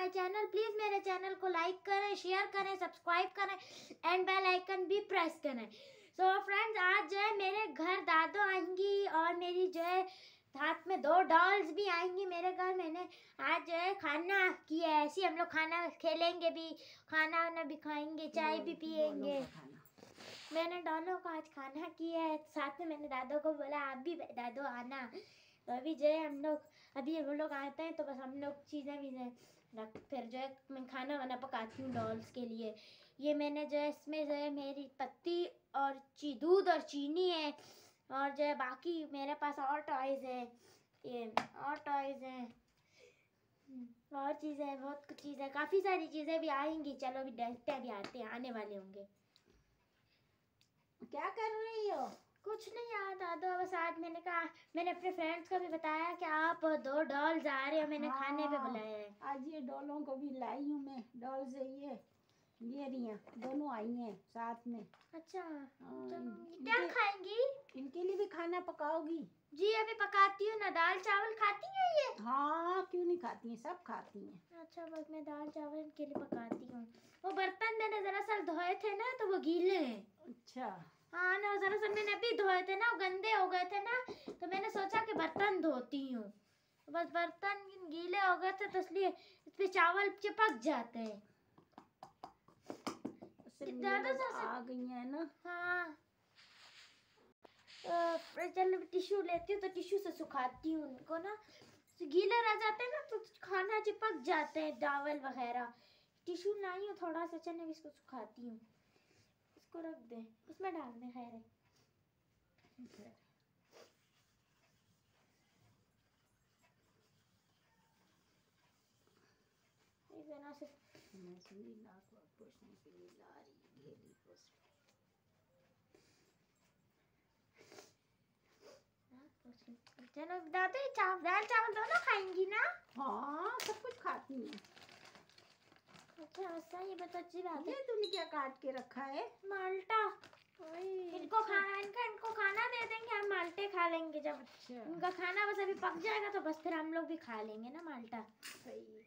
My channel. Please मेरे channel को like करें, शेयर करें, सब्सक्राइब करें एंड बेल आइकन भी प्रेस करें। सो फ्रेंड्स, आज जो है मेरे घर दादो आएंगी और मेरी जो है हाथ में 2 डॉल्स भी आएंगी मेरे घर। मैंने आज जो है खाना किया है, ऐसे हम लोग खाना खेलेंगे भी, खाना वाना भी खाएंगे, चाय भी पियेंगे। मैंने दोनों को आज खाना किया है, साथ में मैंने दादो को बोला आप भी दादो आना। तो अभी जो है हम लोग आते हैं तो बस हम लोग चीज़ें भी रख, फिर जो है मैं खाना वाना पकाती हूँ डॉल्स के लिए। ये मैंने जो है इसमें जो है मेरी पत्ती और दूध और चीनी है, और जो है बाकी मेरे पास और टॉयज़ है, ये और टॉयज़ हैं और चीज़ें हैं, बहुत कुछ चीज़ें, काफ़ी सारी चीज़ें भी आएंगी। चलो अभी देखते हैं, अभी आते हैं, आने वाले होंगे। क्या कर रही हो? कुछ नहीं यार दादो, बस आज मैंने कहा, मैंने अपने फ्रेंड्स को भी बताया कि आप 2 डॉल्स आ रहे हो, मैंने खाने पे बुलाया है। आज ये डॉलों को भी लाई हूँ मैं, डॉल्स है ये रिया दोनों आई हैं साथ में। अच्छा, इनके, क्या खाएंगी? इनके लिए भी खाना पकाओगी? जी अभी पकाती हूँ ना। दाल चावल खाती हैं ये? हाँ, क्यों नहीं खाती हैं, सब खाती हैं। अच्छा, बस मैं दाल चावल इनके लिए पकाती हूँ। वो बर्तन मैंने दरअसल धोए थे ना, तो वो गीले हैं। अच्छा। हाँ ना, दरअसल मैंने अभी धोए थे ना, वो गंदे हो गए थे ना, तो मैंने सोचा कि बर्तन धोती हूँ। बस बर्तन गीले हो गए थे तो इसलिए इस पे चावल चिपक जाते हैं। आ गई है ना। हाँ, चल टिश्यू लेती हूँ तो टिश्यू से सुखाती हूँ उनको ना, गीले रह जाते हैं ना तो खाना चिपक जाते हैं चावल वगैरह। टिश्यू लाई हूँ थोड़ा सा, चने इसको सुखाती हूँ। इसको रख दे, इसमें डाल दे। खैर है, इतना से मैं सुनी नाक पूछने के लिए ला रही ढेली पोस्ट। चलो दादी, दाल चावल दोनों खाएंगी ना? हाँ, सब कुछ खाती हैं। अच्छा ऐसा, ये बता अच्छी बात है। ये तूने क्या काट के रखा है? माल्टा। इनको खाना दे देंगे, हम माल्टे खा लेंगे जब। अच्छा। इनका खाना बस अभी पक जाएगा तो बस फिर हम लोग भी खा लेंगे ना माल्टा। सही।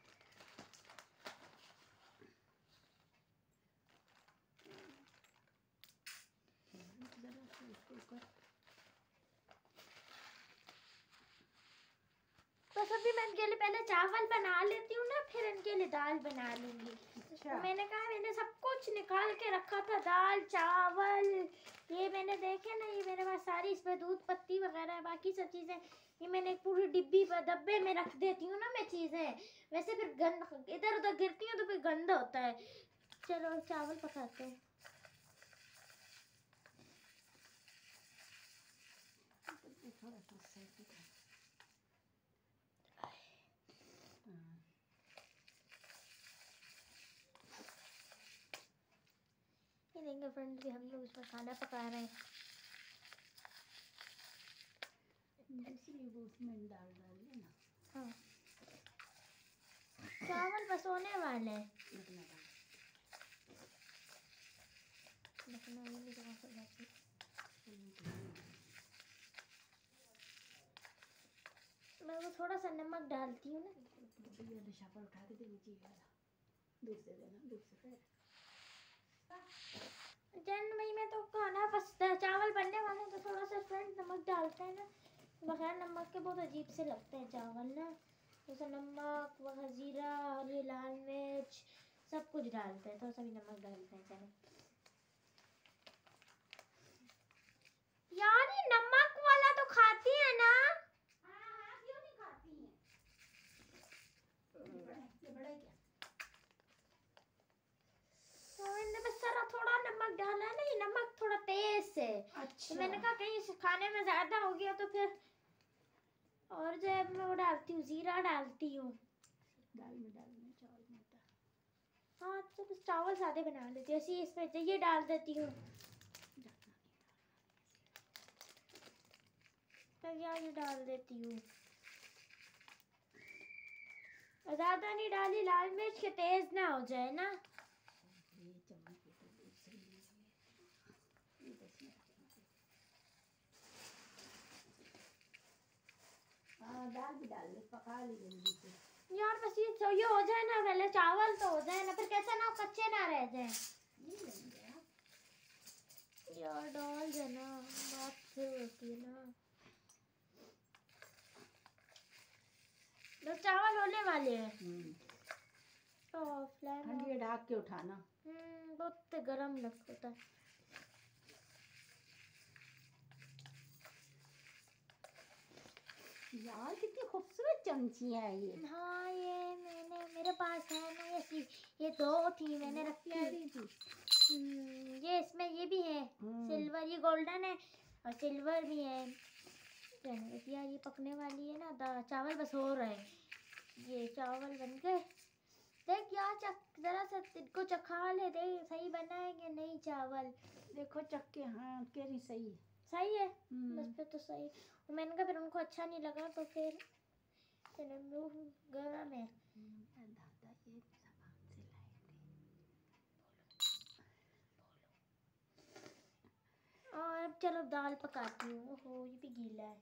तो सभी मैं इनके लिए पहले चावल बना लेती हूँ ना, फिर इनके लिए दाल बना लूंगी। अच्छा। तो मैंने कहा, मैंने सब कुछ निकाल के रखा था, दाल चावल, ये मैंने देखे ना, ये मेरे पास सारी, इसमें दूध पत्ती वगैरह बाकी सब चीज़ें, ये मैंने एक पूरी डब्बे में रख देती हूँ ना मैं चीज़ें, वैसे फिर गंद इधर उधर गिरती हैं तो फिर गंदा होता है। चलो चावल पकाते हैं। थोड़ा सा ये देंगे फ्रेंड्स कि हम लोग इसमें खाना पका रहे हैं, इसलिए वो उसमें डाल लेना। हाँ, चावल बस होने वाले हैं। मैं वो थोड़ा सा नमक डालती हूँ ना। पर उठा के देनी चाहिए, दूर से देना, दूर से फिर जनवरी में तो खाना बस चावल बनने वाले तो थोड़ा सा फ्रेंड नमक डालते हैं ना, बगैर नमक के बहुत अजीब से लगते हैं चावल ना, जैसे नमक वगैरह जीरा और ये लाल मिर्च सब कुछ डालते हैं, थोड़ा सा भी नमक डालते हैं। चलो यार, ये नमक वाला तो खाती है ना? हाँ, क्यों नहीं खाती हैं? ये बड़ा क्या? तो मैंने बस सारा थोड़ा नमक डाला है ना, ये नमक थोड़ा तेज है। अच्छा। तो मैंने कहा कहीं खाने में ज्यादा हो गया तो फिर, और जो है मैं वो डालती हूँ, जीरा डालती हूँ। दाल में डालना, चावल में डाल। हाँ, तो बस चावल सादे बना लेती हूँ, ऐसे इसमें ये डाल देती हूँ। ये डाल देती हूँ, ज्यादा नहीं डाली, लाल मिर्च के तेज ना हो जाए ना। दाल भी डाल ले, पका ली जल्दी से। यार बस ये हो जाए ना, पहले चावल तो हो जाए ना, फिर कैसे ना कच्चे ना रह जाए यार। डाल देना, बात फिर होती है ना। तो चावल होने वाले हैं तो ठंडी ढाक के उठाना। बहुत गरम लगता है। यार कितनी खूबसूरत चमची है ये। हाँ ये मेरे पास है ना, ये दो थी मैंने रखी थी। ये इसमें ये भी है सिल्वर, ये गोल्डन है और सिल्वर भी है यार। ये पकने वाली है ना, चावल बस हो रहे हैं। ये चावल बन गए। देख यार जरा सा इनको चखा ले, देख सही बना है कि नहीं चावल। देखो चख के, हाँ केरी सही है। सही है बस फिर तो सही। मैंने कहा फिर उनको अच्छा नहीं लगा तो फिर गरम है। और अब चलो दाल पकाती हूँ। ओहो ये भी गीला है।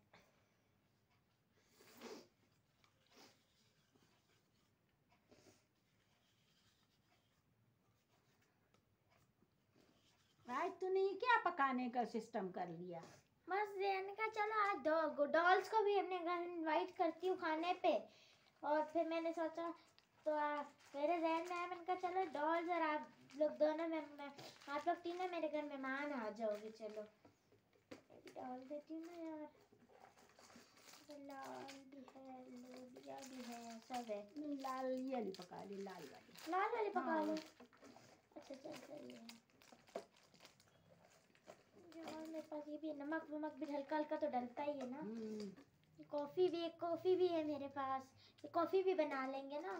आज तूने क्या पकाने का सिस्टम कर लिया? बस मैंने कहा चलो आज डॉल्स को भी अपने घर इनवाइट करती हूँ खाने पे। और फिर मैंने सोचा तो मेरे जहन में आया, मैंने कहा चलो डॉल्स और आप लोग दोनों में आप लोग तीनों मेरे घर मेहमान आ जाओगे। चलो डाल देती हूँ ना यार। लाल भी है, लोबिया भी है, सब है। लाल ये वाली पका ली, लाल वाली पका लो। हाँ। अच्छा चल सही है। और मेरे पास ये भी नमक भी हल्का हल्का तो डलता ही है ना। कॉफ़ी भी है मेरे पास, तो कॉफ़ी भी बना लेंगे ना।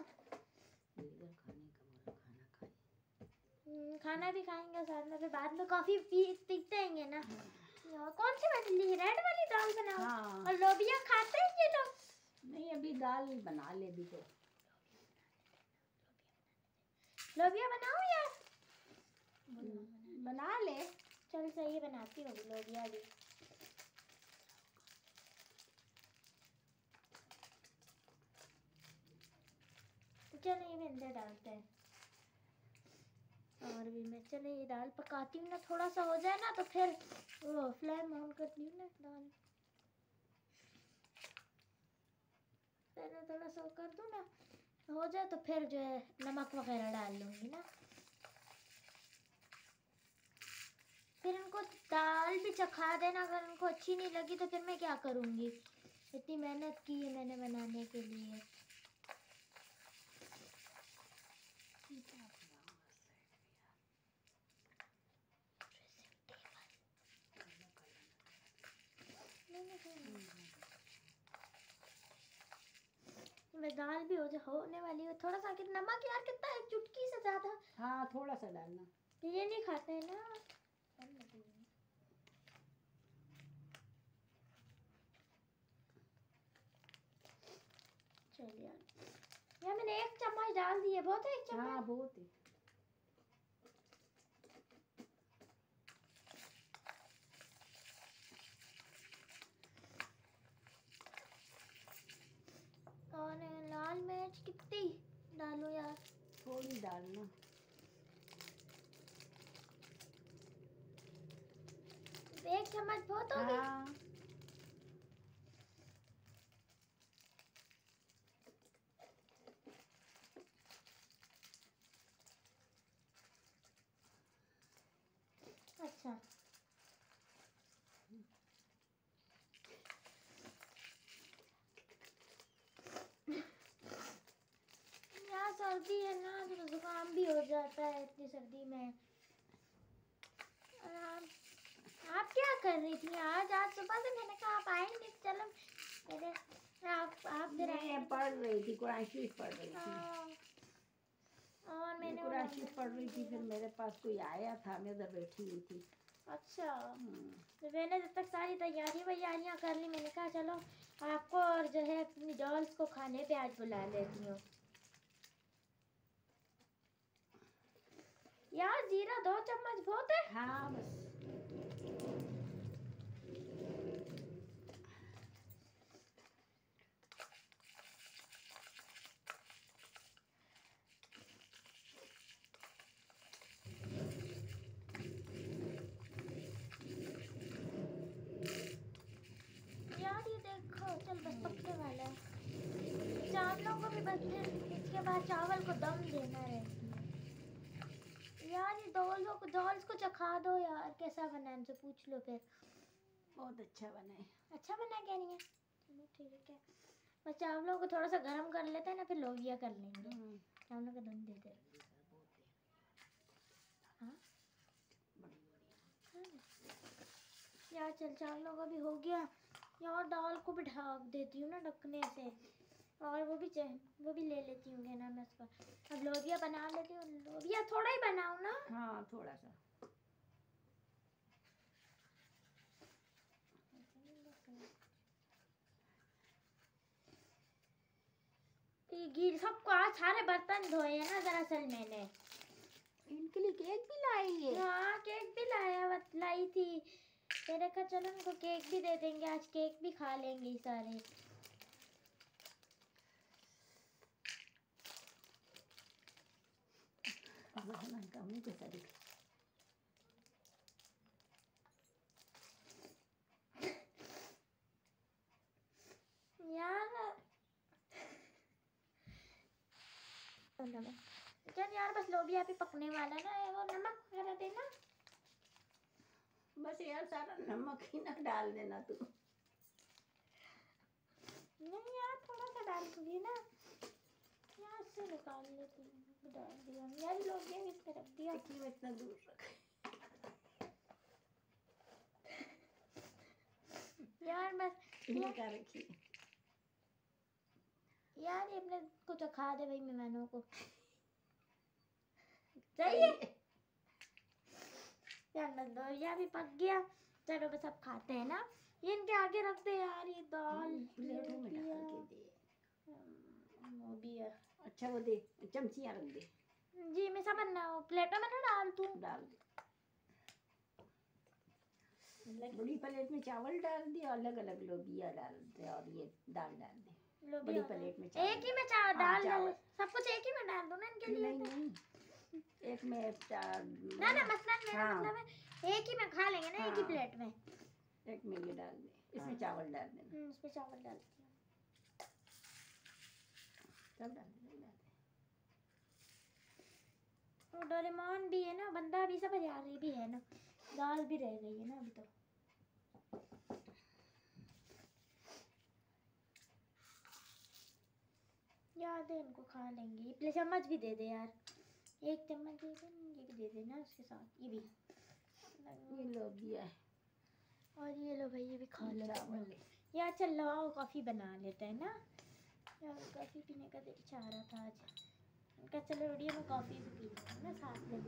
खाना भी खाएंगे साथ में, फिर बाद में कॉफ़ी पीते हैं ना। कौन सी वाली, रेड वाली दाल बनाओ? हाँ। और लोबिया खाते हैं ये लोग? नहीं अभी दाल बना ले भी तो। लोबिया बनाओ यार। बना ले। चल सही बनाती हूँ लोबिया भी। चलो ये भी अंदर डालते हैं। और भी मैं चले ये दाल पकाती हूँ ना, थोड़ा सा हो जाए ना तो फिर वो फ्लेम ऑन करती हूँ ना दाल। पहले थोड़ा सा कर दूँ ना, हो जाए तो फिर जो है नमक वगैरह डाल लूँगी ना। फिर इनको दाल भी चखा देना, अगर उनको अच्छी नहीं लगी तो फिर मैं क्या करूँगी। इतनी मेहनत की है मैंने बनाने के लिए। दाल भी होने वाली है। थोड़ा सा नमक यार कितना है, चुटकी से ज्यादा। हाँ थोड़ा सा डालना, ये नहीं खाते हैं ना। चलिए यार मैंने 1 चम्मच डाल दिए, बहुत है 1 चम्मच। हाँ बहुत है। और लाल मिर्च कितनी डालूं यार? थोड़ी डालना। 1 चम्मच बहुत होगी। हाँ। अच्छा यार सर्दी है ना तो जुकाम भी हो जाता है इतनी सर्दी में। आप क्या कर रही थी आज सुबह से? मैंने कहा आप आएंगे, चलो मेरे आप मैं पढ़ रही थी, कुरान शरीफ पढ़ रही थी। और मैंने कुरान शरीफ पढ़ रही थी, फिर मेरे पास कोई आया था, मैं उधर बैठी हुई थी। अच्छा तो मैंने जब तक सारी तैयारियां कर ली, मैंने कहा चलो आपको और जो है अपनी डॉल्स को खाने पे आज बुला लेती हूँ। यार जीरा 2 चम्मच बहुत है। हाँ बस। बस फिर इसके बाद चावल को दम देना रहती है। यार ये डॉल्स को चखा दो यार, कैसा बना है हमसे पूछ लो फिर। बहुत अच्छा बना है। अच्छा बना क्या नहीं है? चलो ठीक है, बस चावलों को थोड़ा सा गर्म कर लेते हैं ना, फिर लोबिया कर लेंगे। चावलों का दम देते हैं। हाँ यार चल, चावलों का भी हो गया यार। दाल को भी ढक देती हूँ ना ढकने से, और वो भी ले लेती हूँ ना मैं उसका। अब लोबिया बना लेती हूँ। लोबिया थोड़ा ही बनाऊँ ना? हाँ थोड़ा सा। ये सबको आज सारे बर्तन धोए हैं ना दरअसल मैंने। इनके लिए केक भी लाएंगे? हाँ केक भी लाई थी। मैंने कहा चलो उनको केक भी दे देंगे, आज केक भी खा लेंगे सारे। चल यार बस लोबिया भी पकने वाला ना है, वो नमक वगैरह देना। बस यार सारा नमक ही ना डाल देना तू। नहीं यार थोड़ा सा डाल दूंगी ना यार, से निकाल लेती हूँ। डाल दिया यार, लोबिया भी इसमें रख दिया। क्यों इतना दूर रख यार बस इनका रखिए यार, ये अपने को तो खा दे भाई मेहमानों को। सही है यार, लोबिया भी पक गया। चलो बस अब खाते हैं ना। ये इनके आगे रख दे यार, ये दाल प्लेटों में डाल के दे। लोबिया अच्छा वो दे, चमचियाँ रख दे। जी मैं समझ ना, प्लेटों में ना डाल तू। डाल दे। बड़ी प्लेट में चावल डाल दे, अलग अलग लोबिया डाल दे, और ये दाल डाल दे। बड़ी प्लेट में चावल एक ही में चावल डाल चावल सब कुछ एक ही में डाल दो ना इनके लिए। नहीं एक में ना मसलन मेरा मतलब है एक ही में खा लेंगे ना, एक ही प्लेट में। एक में ये डाल दे, इसमें चावल डाल देना। इसमें चावल डाल दिया, सब डाल दे। वो डोरेमोन भी है ना, बंदा भी सब यारी भी है ना, दाल भी रह गई है ना अभी तो। याद है इनको खा लेंगे। प्ले चम्मच भी दे दे यार, एक चम्मच दे दे, ये भी दे देना उसके साथ। ये भी ये लोबिया है, और ये लो भाई ये भी खा लो यार। चल लाओ कॉफ़ी बना लेते हैं ना यार, कॉफ़ी पीने का दिल चाह रहा था आज। उनका चलो वीडियो में कॉफ़ी भी पी लेते हैं ना साथ में।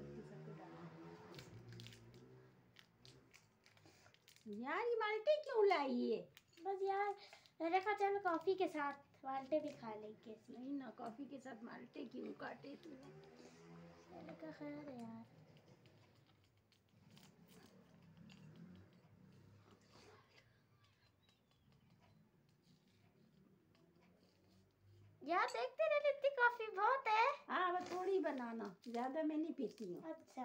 यार ये माल्टे क्यों लाई है? बस यार मैंने कहा चलो कॉफ़ी के साथ माल्टे भी खा लेंगे। नहीं ना, कॉफी के साथ माल्टे क्यों काटे तूने? मैंने कहा खैर है यार। यार देखते रहे, इतनी कॉफ़ी बहुत है। हाँ वो थोड़ी बनाना, ज्यादा मैं नहीं पीती हूँ। अच्छा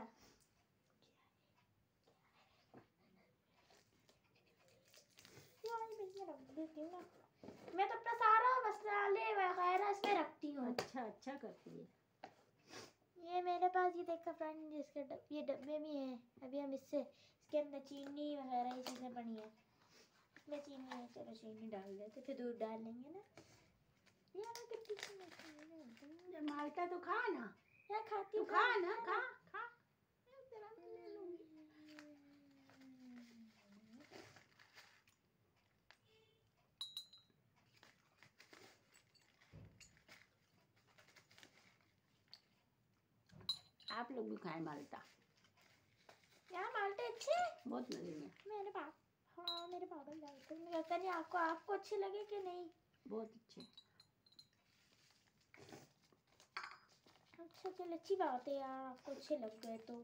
रख देती हूँ ना मैं तो, अपना सारा मसाले वगैरह इसमें रखती हूँ। अच्छा करती है। ये मेरे पास ये देखा फ्रेंड, जिसके ये डब्बे भी हैं। अभी हम इसके अंदर चीनी वगैरह ये चीज़ें पड़ी हैं। इसमें चीनी है, चलो चीनी डाल देते, फिर दूध डाल लेंगे ना यार। जब माल्टा तो खा ना यार, खाती हूँ। खा ना, खा खा। आप लोग भी खाएं माल्टा। यार माल्टे अच्छे बहुत मजे में। मेरे पागल लगते हैं। पता नहीं आपको अच्छे लगे कि नहीं? बहुत अच्छे। अच्छा चल अच्छी बात है यार, आपको अच्छे लग गए तो।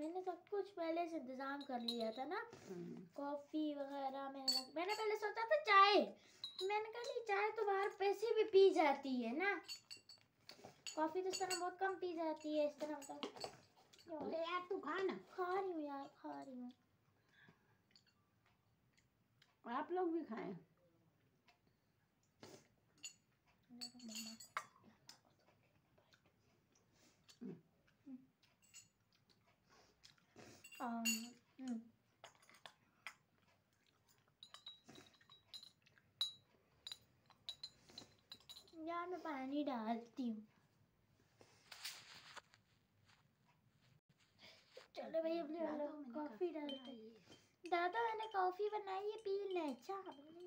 मैंने सब कुछ पहले से इंतजाम कर लिया था ना। कॉफी वगैरह मैंने पहले सोचा था चाय, मैंने कहा नहीं चाय तो बाहर पैसे भी पी जाती है ना, कॉफी तो इस तरह बहुत कम पी जाती है। इस तरह मतलब यार तू खा ना। खा रही हूँ यार, खा रही हूँ। आप लोग भी खाएं। यार मैं पानी डालती हूँ। चलो भाई अपने कॉफी डालते हैं। दादा मैंने कॉफी बनाई है, पी ले। अच्छा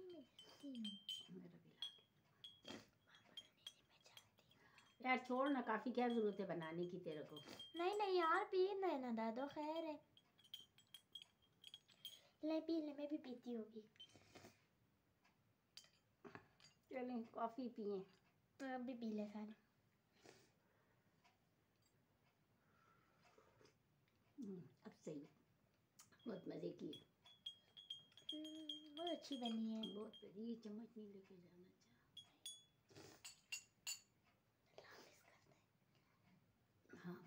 यार छोड़ ना, काफी क्या जरूरत है बनाने की तेरे को। नहीं नहीं यार पी लेना दादो, खैर है। ले पी ले, मैं भी पीती होगी। चलें कॉफी पिए। तो अब भी पी ले सारे। अब सही, बहुत मजे की। बहुत अच्छी बनी है। बहुत बड़ी। चम्मच नहीं लेके जाना चाह। हाँ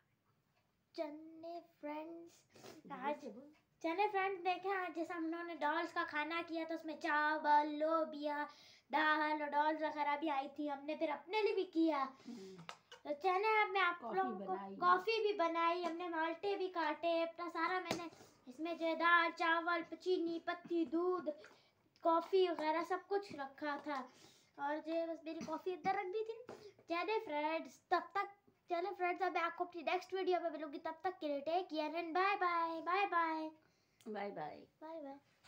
चले फ्रेंड्स देखें आज जैसा हम लोगों ने डॉल्स का खाना किया तो उसमें चावल, लोबिया, दाल और डॉल्स वगैरह भी आई थी, हमने फिर अपने लिए भी किया। तो चले अब मैं आप लोगों को कॉफी भी बनाई, हमने माल्टे भी काटे, अपना सारा मैंने इसमें जो दाल, चावल, चीनी पत्ती, दूध, कॉफी वगैरह सब कुछ रखा था। और जो बस मेरी कॉफी इधर रख दी थी। चले फ्रेंड्स अब आपको अपनी नेक्स्ट वीडियो में मिलूंगी, तब तक के लिए take care and bye bye bye bye bye bye bye.